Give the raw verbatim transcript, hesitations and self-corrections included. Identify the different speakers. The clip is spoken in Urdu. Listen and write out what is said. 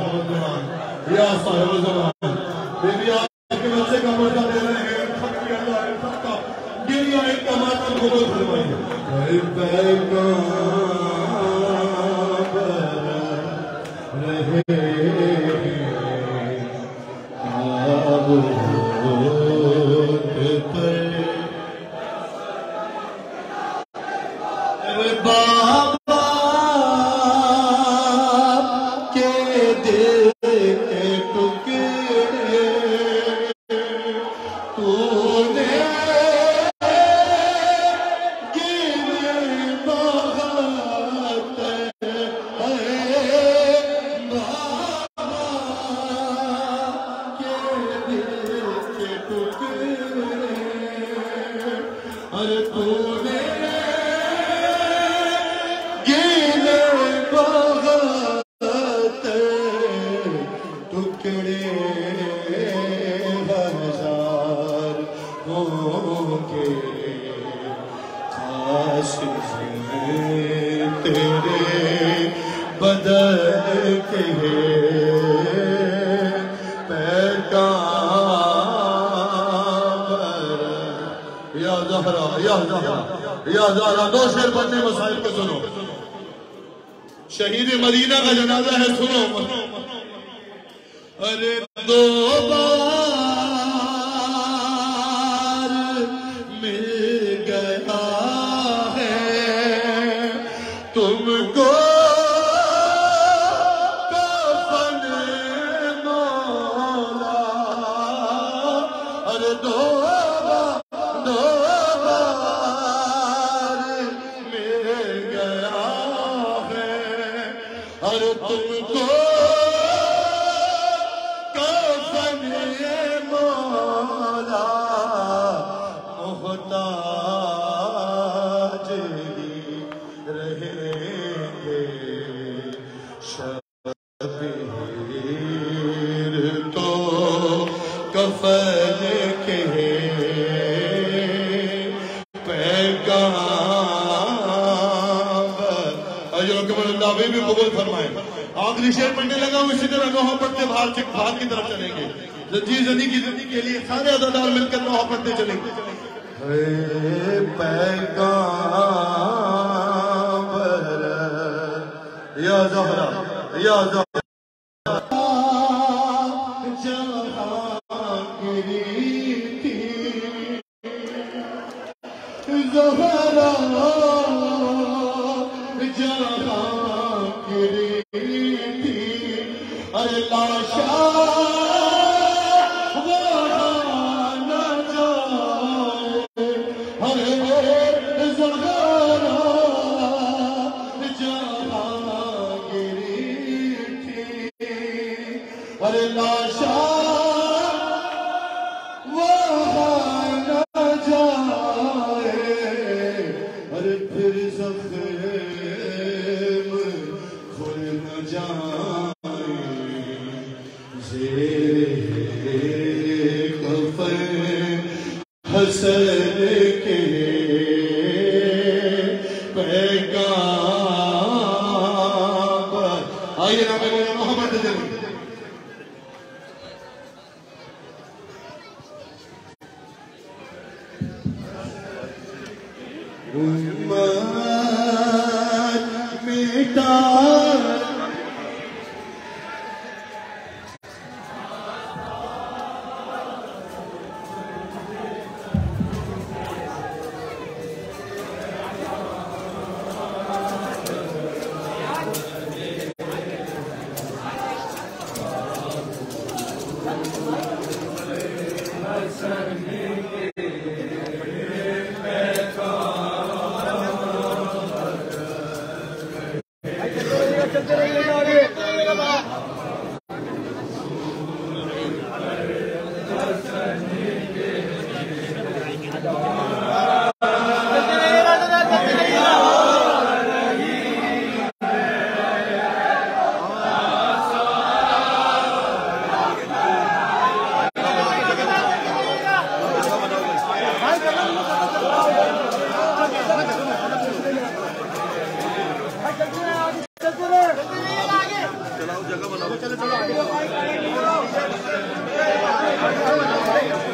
Speaker 1: یا صاحب زمان بی بی آپ کے بچے کا مردہ دے رہے ہیں سب کی اللہ ہے سب کا گریا ایک کا ماتم قبول فرمائیے اے پیغام رہے آب ہوت پر اے بابا کے دل کے ٹکڑے تو نے گرے بہت اے بابا کے دل کے ٹکڑے ارے تو نے بدل کے پیغام یا زہرا یا زہرا یا زہرا دو شعر پڑھنے مسائل کو سنو شہید مدینہ کا جنازہ ہے سنو ارے دو بار مل گیا ہے تم کو آخری شعر پڑھنے لگا ہوں اسی طرح نوحہ پڑھتے باہر باہر کی طرف چلیں گے زنجیر زنی کی زندگی کے لیے سارے عزادار مل کر نوحہ پڑھتے چلیں گے اے پیغام یا زہرا یا زہرا جہاں گری تھی زہرا جہاں گری لاشا وہاں نہ جائے ہرے زہرا جہاں گری تھی ارے لاشا وہاں نہ جائے ارے پھر زخم کھل نہ جائے حسن کے پیغام آئیے نام مولا محمد جلی امت مٹا
Speaker 2: چلو